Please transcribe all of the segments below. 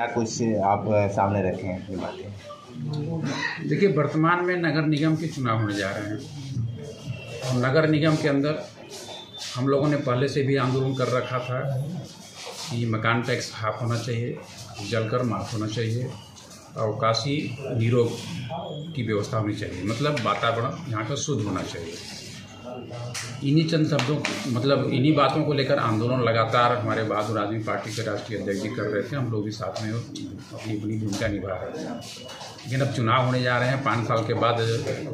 क्या कुछ आप सामने रखे हैं अपनी बातें? देखिए, वर्तमान में नगर निगम के चुनाव होने जा रहे हैं और नगर निगम के अंदर हम लोगों ने पहले से भी आंदोलन कर रखा था कि मकान टैक्स हाफ होना चाहिए, जलकर माफ होना चाहिए, अवकाशी निरोग की व्यवस्था होनी चाहिए, मतलब वातावरण यहाँ का शुद्ध होना चाहिए। इन्हीं चंद शब्दों मतलब इन्हीं बातों को लेकर आंदोलन लगातार हमारे बहादुर आदमी पार्टी के राष्ट्रीय अध्यक्ष जी कर रहे थे। हम लोग भी साथ में अपनी अपनी भूमिका निभा रहे थे। लेकिन अब चुनाव होने जा रहे हैं, 5 साल के बाद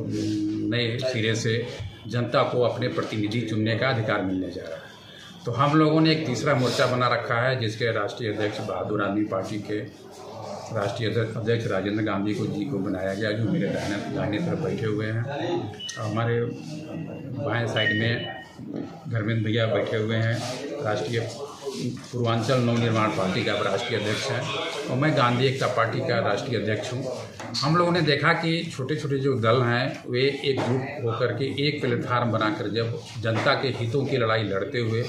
नए सिरे से जनता को अपने प्रतिनिधि चुनने का अधिकार मिलने जा रहा है। तो हम लोगों ने एक तीसरा मोर्चा बना रखा है, जिसके राष्ट्रीय अध्यक्ष बहादुर आदमी पार्टी के राष्ट्रीय अध्यक्ष राजेंद्र गांधी जी को बनाया गया, जो मेरे दाहिने तरफ बैठे हुए हैं। हमारे बाएं साइड में धर्मेंद्र भैया बैठे हुए हैं, राष्ट्रीय पूर्वांचल नवनिर्माण पार्टी का राष्ट्रीय अध्यक्ष है, और मैं गांधी एकता पार्टी का राष्ट्रीय अध्यक्ष हूँ। हम लोगों ने देखा कि छोटे छोटे जो दल हैं वे एक ग्रुप होकर के एक प्लेटफार्म बनाकर जब जनता के हितों की लड़ाई लड़ते हुए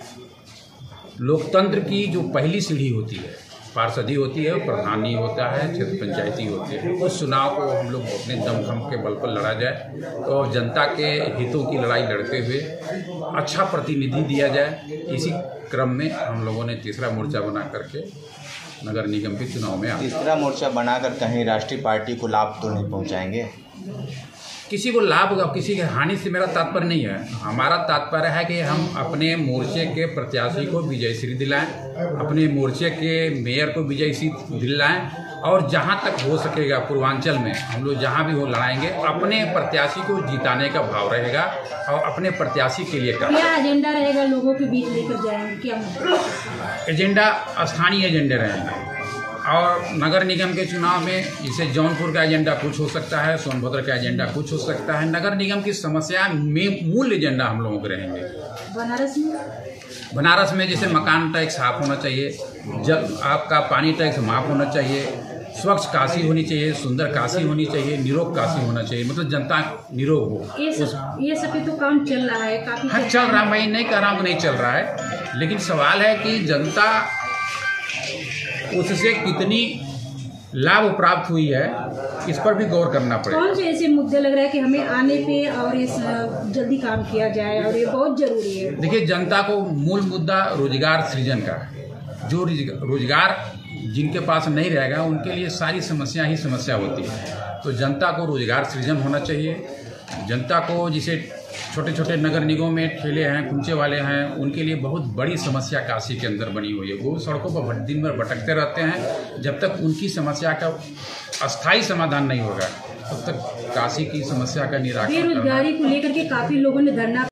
लोकतंत्र की जो पहली सीढ़ी होती है, पार्षदी होती है, प्रधानी होता है, क्षेत्र पंचायती होती है, उस चुनाव को हम लोग अपने दमखम के बल पर लड़ा जाए और जनता के हितों की लड़ाई लड़ते हुए अच्छा प्रतिनिधि दिया जाए। इसी क्रम में हम लोगों ने तीसरा मोर्चा बना करके नगर निगम के चुनाव में तीसरा मोर्चा बनाकर कहीं राष्ट्रीय पार्टी को लाभ तो नहीं पहुँचाएंगे? किसी को लाभ और किसी की हानि से मेरा तात्पर्य नहीं है। हमारा तात्पर्य है कि हम अपने मोर्चे के प्रत्याशी को विजयश्री दिलाएं, अपने मोर्चे के मेयर को विजयश्री दिलाएं, और जहां तक हो सकेगा पूर्वांचल में हम लोग जहां भी हो लड़ाएंगे। अपने प्रत्याशी को जिताने का भाव रहेगा और अपने प्रत्याशी के लिए क्या एजेंडा रहेगा, लोगों के बीच लेकर जाएंगे? क्या एजेंडा? स्थानीय एजेंडे रहेंगे। और नगर निगम के चुनाव में जैसे जौनपुर का एजेंडा कुछ हो सकता है, सोनभद्र का एजेंडा कुछ हो सकता है। नगर निगम की समस्या में मूल एजेंडा हम लोगों के रहेंगे। बनारस में जैसे मकान टैक्स हाफ होना चाहिए, जब आपका पानी टैक्स माफ होना चाहिए, स्वच्छ काशी होनी चाहिए, सुंदर काशी होनी चाहिए, निरोग काशी होना चाहिए, मतलब जनता निरोग हो। ये सब तो काम चल रहा है काफी। हाँ, चल रहा है, मैं नहीं कह रहा हूँ कि नहीं चल रहा है, लेकिन सवाल है कि जनता उससे कितनी लाभ प्राप्त हुई है, इस पर भी गौर करना पड़ेगा। कौन से ऐसे मुद्दे लग रहा है कि हमें आने पे और इस जल्दी काम किया जाए और ये बहुत जरूरी है? देखिए, जनता को मूल मुद्दा रोजगार सृजन का है। जो रोजगार जिनके पास नहीं रहेगा उनके लिए सारी समस्या ही समस्या होती है। तो जनता को रोजगार सृजन होना चाहिए। जनता को जिसे छोटे छोटे नगर निगमों में ठेले हैं, कुंचे वाले हैं, उनके लिए बहुत बड़ी समस्या काशी के अंदर बनी हुई है। वो सड़कों पर दिन भर भटकते रहते हैं। जब तक उनकी समस्या का अस्थायी समाधान नहीं होगा तब तक काशी की समस्या का निराकरण। बेरोजगारी को लेकर के काफी लोगों ने धरना